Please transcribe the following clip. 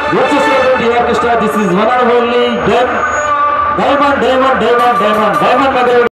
వచ్చేసేటువంటి orchestra. This is one and only diamond.